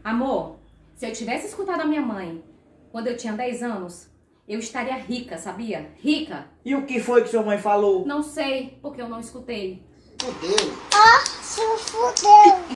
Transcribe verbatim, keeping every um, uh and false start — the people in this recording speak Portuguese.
Amor, se eu tivesse escutado a minha mãe quando eu tinha dez anos, eu estaria rica, sabia? Rica. E o que foi que sua mãe falou? Não sei, porque eu não escutei. Fudeu. Ah, se fudeu.